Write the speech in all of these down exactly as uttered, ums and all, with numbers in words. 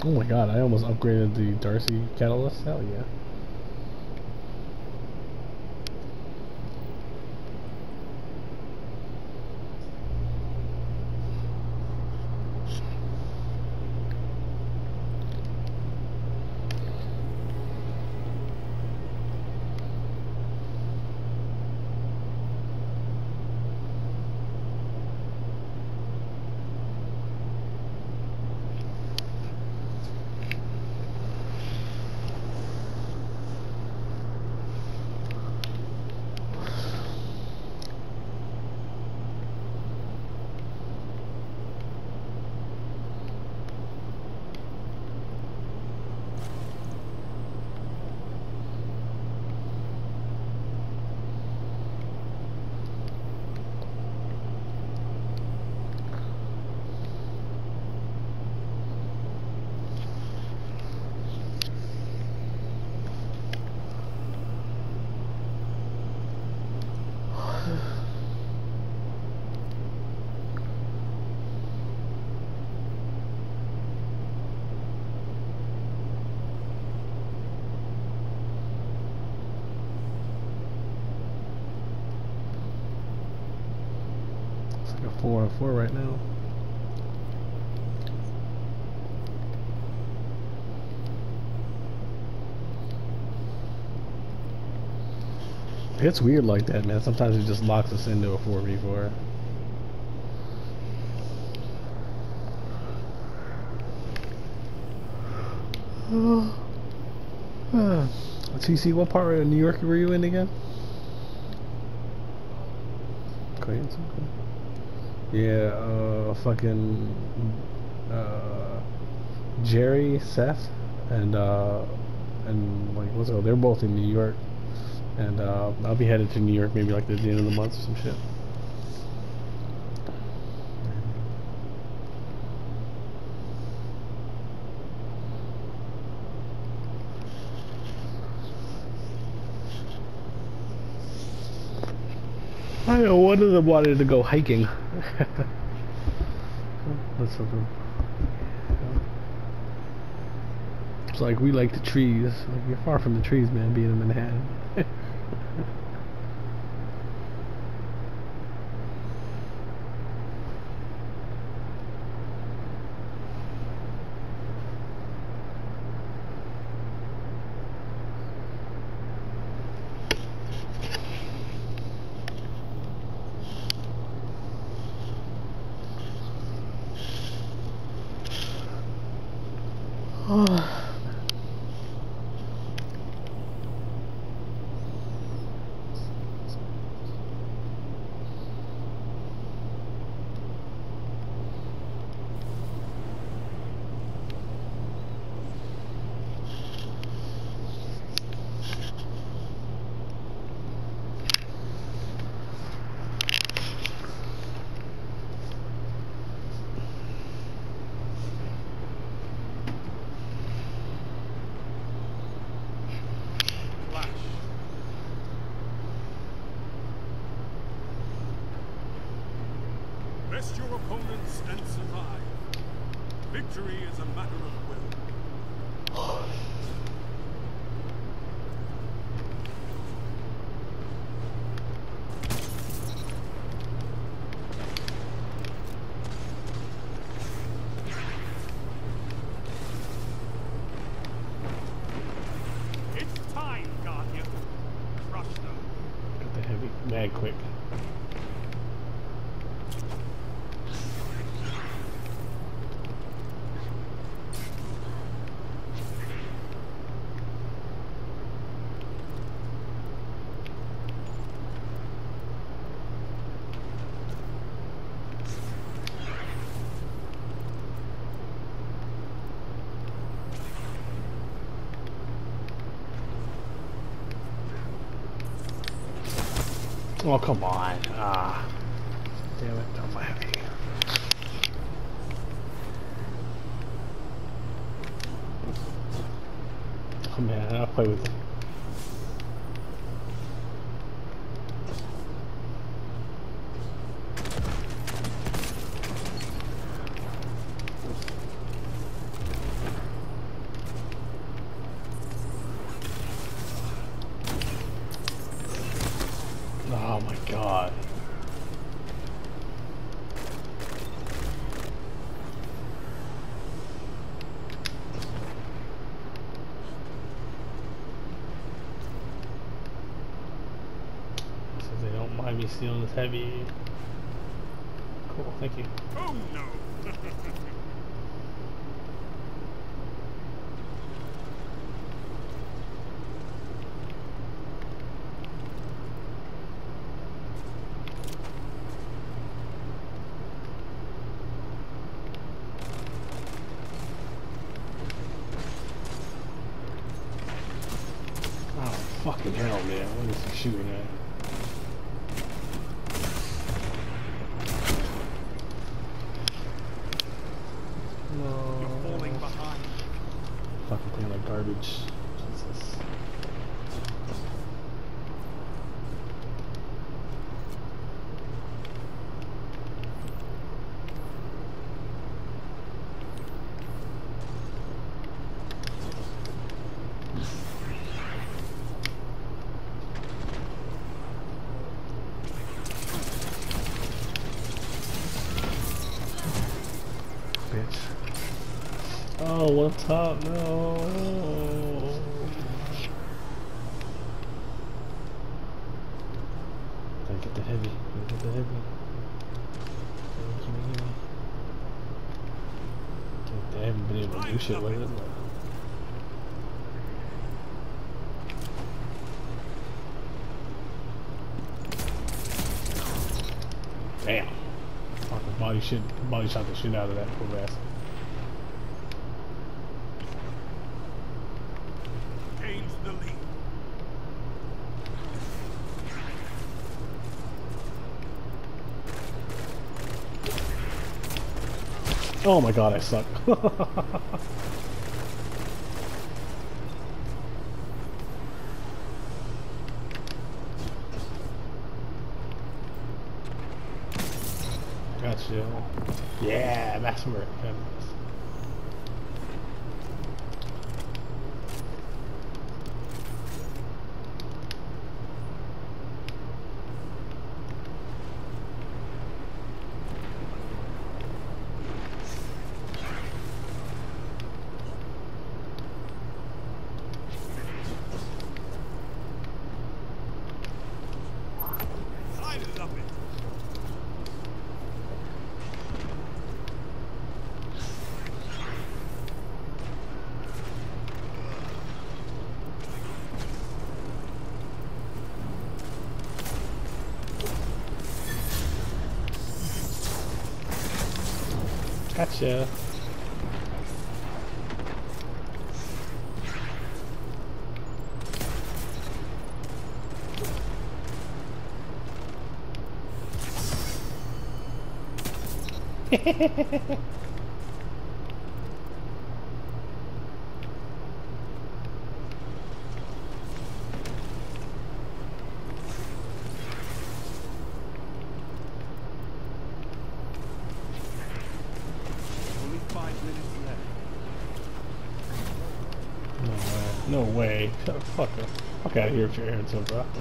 Oh my god, I almost upgraded the Darcy catalyst. Hell yeah. It's like a four on four right now. It's weird like that, man. Sometimes it just locks us into a four v four. T C, what part of New York were you in again? Queens, okay. Yeah, uh, fucking, uh, Jerry, Seth, and, uh, and, like, what's it? They're both in New York. And, uh, I'll be headed to New York maybe, like, at the end of the month or some shit. I know one of them wanted to go hiking. That's something. It's like we like the trees. Like you're far from the trees, man. Being in Manhattan. Oh. Best your opponents and survive. Victory is a matter of will. It's time, Guardian. Crush them. Got the heavy, mad quick. Oh, come on. Ah. Damn it. I'm heavy. Oh, man. I'll play with it. god. So they don't mind me stealing this heavy. Cool, thank you. Oh no! Oh, fucking hell, man. What is he shooting at? You're falling behind. Fucking thing like garbage. Jesus. Bitch. Oh, one top, no. Gotta get the heavy. Gotta get the heavy. Gimme, gimme, gimme. Dude, they haven't been able to do shit with it. Damn. Fucking body shit. Body shot the shit out of that poor ass. Gains the lead. Oh my god, I suck. Gotcha. Yeah, Maximer. I love it. Gotcha. Only five minutes left. No way. No way. Shut the fuck up. Fuck out of here with your air so, bro.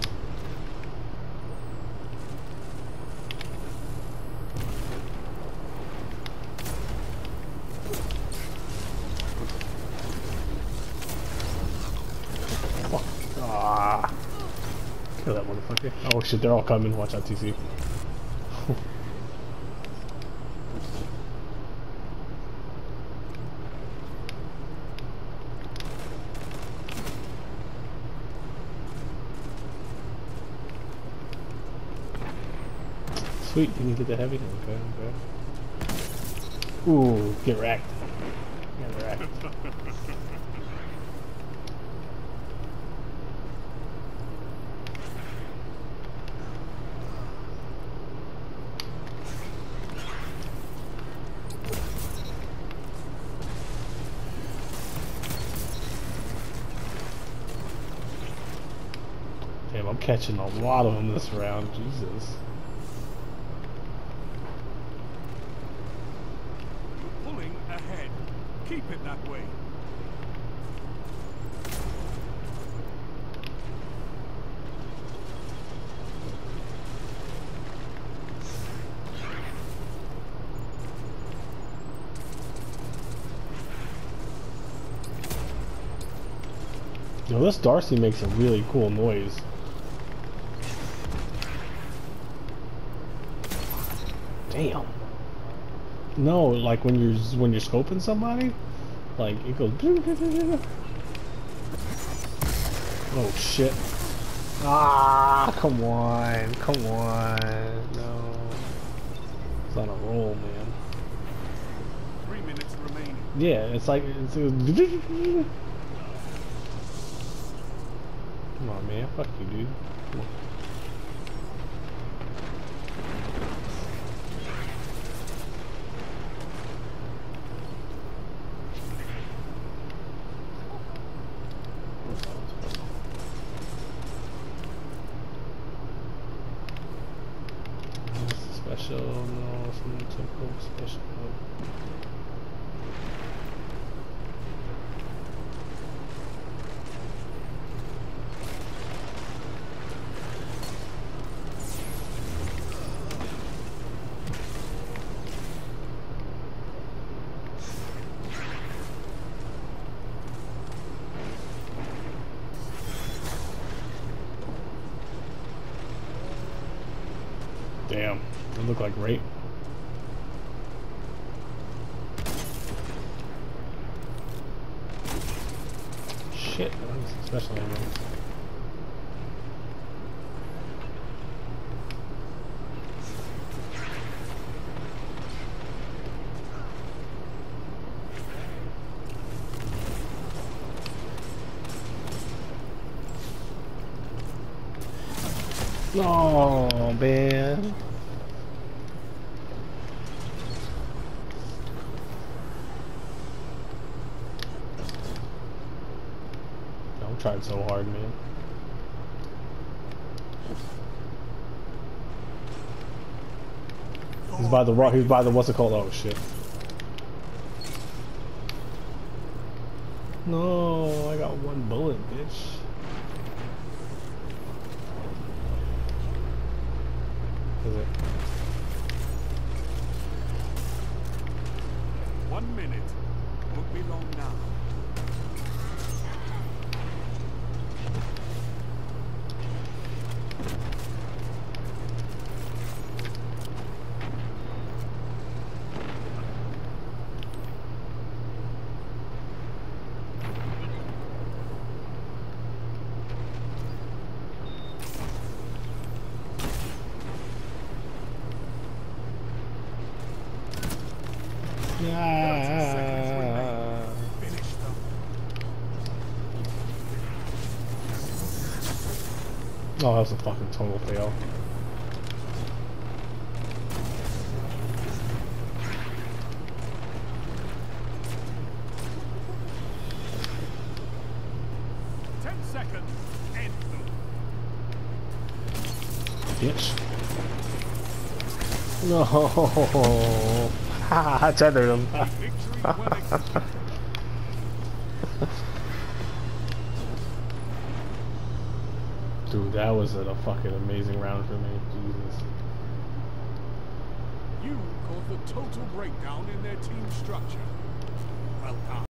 Fuck. Ah. Kill that motherfucker. Oh shit, they're all coming. Watch out, T C. Sweet, can you get the heavy? Okay, okay. Ooh, get wrecked. Get wrecked. Damn, I'm catching a lot of them this round. Jesus. Pulling ahead. Keep it that way. Yo, this Darcy makes a really cool noise. Damn. No, like when you're when you're scoping somebody, like it goes. Oh shit! Ah, come on, come on, no. It's on a roll, man. Three minutes remaining. Yeah, it's like it's. Come on, man. Fuck you, dude. Come on. Special, no, it's not typical special. Damn, they look like rape. Shit, especially on those. Oh man. I'm trying so hard, man. He's by the rock. He's by the what's it called? Oh shit. No, I got one bullet, bitch. Is it? One minute. Won't be long now. Yeah. Finish them. Oh, that was a fucking total fail. Ten seconds. End them. Bitch. No. I tethered him. Victory well executed. Dude, that was a fucking amazing round for me. Jesus. You caused the total breakdown in their team structure. Well done.